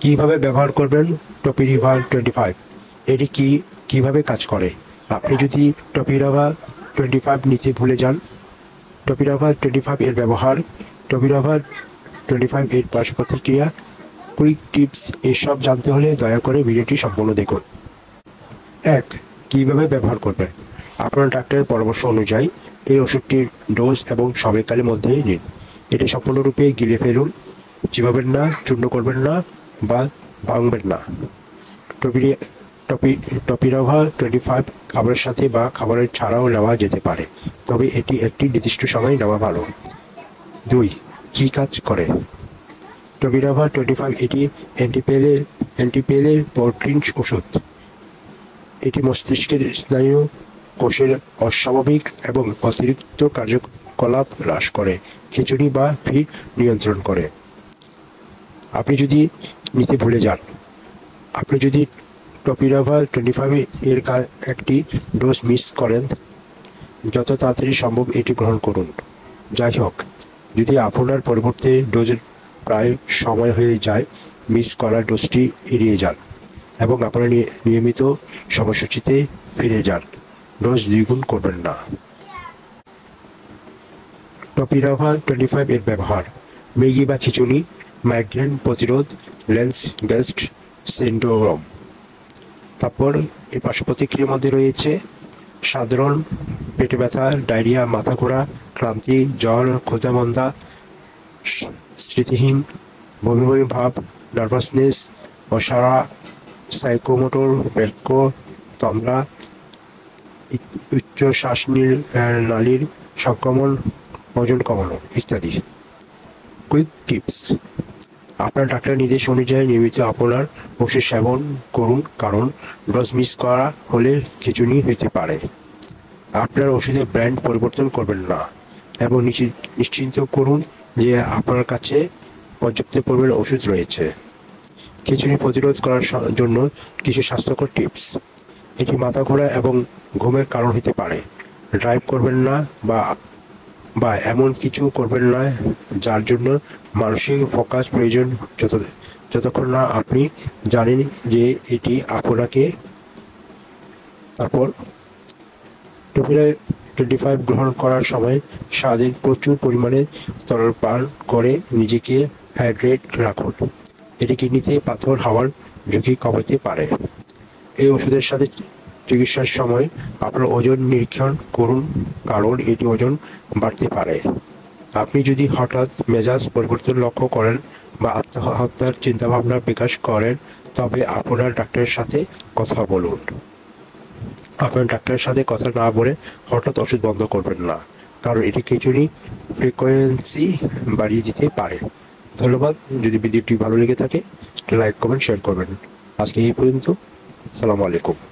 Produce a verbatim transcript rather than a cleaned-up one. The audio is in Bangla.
কিভাবে ব্যবহার করবেন টপিরাভা টোয়েন্টি ফাইভ, এটি কি কিভাবে কাজ করে? আপনি যদি টপিরাভা টোয়েন্টি ফাইভ নিতে ভুলে যান, টপিরাভা টোয়েন্টি ফাইভ এর ব্যবহার, টপিরাভা টোয়েন্টি ফাইভ এর পার্শ্ব প্রতিক্রিয়া, কুইক টিপস এসব জানতে হলে দয়া করে ভিডিওটি সম্পূর্ণ দেখুন। এক, কীভাবে ব্যবহার করবেন? আপনার ডাক্তারের পরামর্শ অনুযায়ী এই ওষুধটির ডোজ এবং সময়কালের মধ্যে নিন। এটি সম্পূর্ণরূপে গিলে ফেলুন, চিবাবেন না, চূর্ণ করবেন না বা ভাঙবেন না। টপি টপি টপিরাভা টোয়েন্টি ফাইভ খাবারের সাথে বা খাবারের ছাড়াও নেওয়া যেতে পারে, তবে এটি একটি নির্দিষ্ট সময় নেওয়া ভালো। দুই, কী কাজ করে? টপিরাভা টোয়েন্টি ফাইভ এটি অ্যান্টিপেলের অ্যান্টিপেলের প্রোটিন ওষুধ। এটি মস্তিষ্কের স্নায়ু কোষের অস্বাভাবিক এবং অতিরিক্ত কার্যকলাপ হ্রাস করে, খিঁচুনি বা ভিড় নিয়ন্ত্রণ করে। আপনি যদি নিতে ভুলে যান, আপনি যদি টপিরাভা টোয়েন্টি ফাইভ এর একটি ডোজ মিস করেন, যত তাড়াতাড়ি সম্ভব এটি গ্রহণ করুন। যাই হোক, যদি আপনার পরবর্তী ডোজের প্রায় সময় হয়ে যায়, মিস করা ডোজটি এড়িয়ে যান এবং আপনার নিয়মিত সময়সূচিতে ফিরে যান। ডোজ দ্বিগুণ করবেন না। টপিরাভা টোয়েন্টি ফাইভ এর ব্যবহার, মেগি বা খিঁচুনি, মাইগ্রেন প্রতিরোধ, লেন্স গেস্ট সিন্ড্রোম। তারপর এর পার্শ্ব প্রতিক্রিয়ার মধ্যে রয়েছে সাধারণ পেটে ব্যথা, ডায়রিয়া, মাথা ঘোরা, ক্লান্তি, জ্বর, ক্ষুধামন্দা, স্মৃতিহীন, বমি বমি ভাব, নার্ভাসনেস, অসাড়া, সাইকোমোটর, ব্যাক্য তন্দ্রা, উচ্চ শ্বাস নালীর সংক্রমণ, ওজন কমানো ইত্যাদি। কুইক টিপস, আপনার ডাক্তার নির্দেশ অনুযায়ী নিয়মিত আপনার ওষুধ সেবন করুন, কারণ ডোজ মিস করা হলে খিঁচুনি হতে পারে। আপনার ওষুধের ব্র্যান্ড পরিবর্তন করবেন না এবং নিশ্চিন্ত করুন যে আপনার কাছে পর্যাপ্ত পরিমাণে ওষুধ রয়েছে। খিঁচুনি প্রতিরোধ করার জন্য কিছু স্বাস্থ্যকর টিপস। এটি মাথা ঘোরা এবং ঘুমের কারণ হতে পারে। ড্রাইভ করবেন না বা বা এমন কিছু করবেন না যার জন্য মানসিক ফোকাস প্রয়োজন, যত যতক্ষণ না আপনি জানেন যে এটি আপনাকে। তারপর টপিরাভা টোয়েন্টি ফাইভ গ্রহণ করার সময় সারাদিন প্রচুর পরিমাণে তরল পান করে নিজেকে হাইড্রেট রাখুন। এটি কিডনিতে পাথর হওয়ার ঝুঁকি কমাতে পারে। এই ওষুধের সাথে চিকিৎসার সময় আপনার ওজন নিরীক্ষণ করুন, কারণ এটি ওজন বাড়তে পারে। আপনি যদি হঠাৎ মেজাজ পরিবর্তন লক্ষ্য করেন বা আত্মহত্যার চিন্তাভাবনা বিকাশ করেন, তবে আপনার ডাক্তারের সাথে কথা বলুন। আপনার ডাক্তারের সাথে কথা না বলে হঠাৎ ওষুধ বন্ধ করবেন না, কারণ এটি খিঁচুনি ফ্রিকোয়েন্সি বাড়িয়ে দিতে পারে। ধন্যবাদ। যদি ভিডিওটি ভালো লেগে থাকে লাইক কমেন্ট শেয়ার করবেন। আজকে এই পর্যন্ত। আসসালামু আলাইকুম।